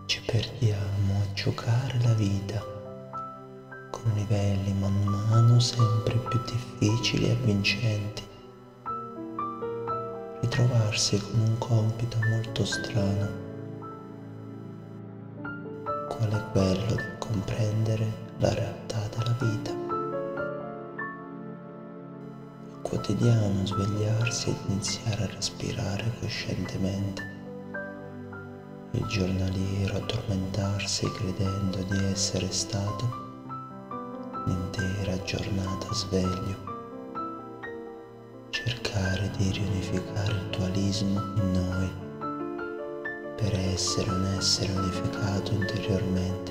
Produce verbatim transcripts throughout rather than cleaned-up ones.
Ci perdiamo a giocare la vita con livelli man mano sempre più difficili e vincenti. Ritrovarsi con un compito molto strano, quale quello di comprendere la realtà della vita. È quotidiano svegliarsi ed iniziare a respirare coscientemente. Il giornaliero addormentarsi credendo di essere stato l'intera giornata sveglio. Cercare di riunificare il dualismo in noi per essere un essere unificato interiormente.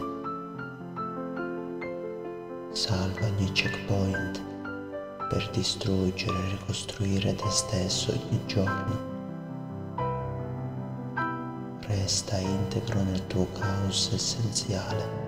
Salva ogni checkpoint per distruggere e ricostruire te stesso ogni giorno. Resta integro nel tuo caos essenziale.